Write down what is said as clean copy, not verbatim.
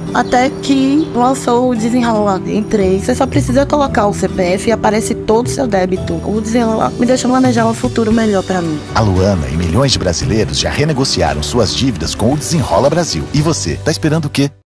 até que lançou o Desenrola. Entrei, você só precisa colocar o CPF e aparece todo o seu débito. O Desenrola me deixa planejar um futuro melhor pra mim. A Luana e milhões de brasileiros já renegociaram suas dívidas com o Desenrola Brasil. E você, tá esperando o quê?